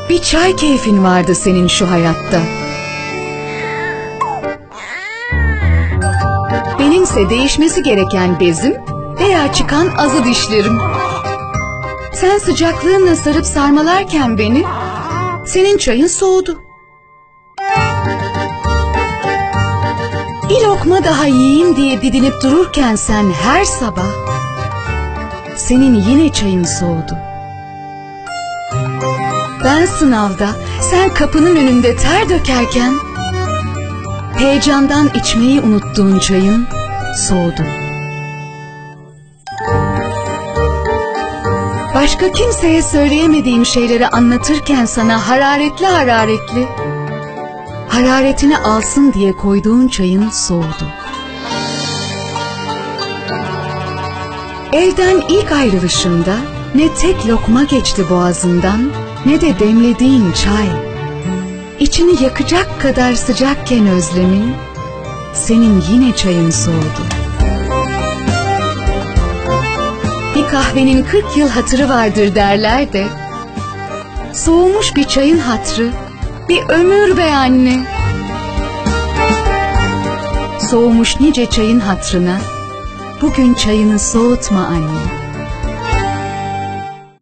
Bir çay keyfin vardı senin şu hayatta. Benimse değişmesi gereken bezim veya çıkan azı dişlerim. Sen sıcaklığınla sarıp sarmalarken beni, senin çayın soğudu. Bir lokma daha yiyeyim diye didinip dururken sen her sabah, senin yine çayın soğudu. Ben sınavda, sen kapının önünde ter dökerken, heyecandan içmeyi unuttuğun çayın soğudu. Başka kimseye söyleyemediğim şeyleri anlatırken sana hararetli hararetli, hararetini alsın diye koyduğun çayın soğudu. Evden ilk ayrılışında ne tek lokma geçti boğazından, ne de demlediğin çay. İçini yakacak kadar sıcakken özlemin, senin yine çayın soğudu. Bir kahvenin 40 yıl hatırı vardır derler de, soğumuş bir çayın hatrı bir ömür be anne. Soğumuş nice çayın hatrına bugün çayını soğutma anne.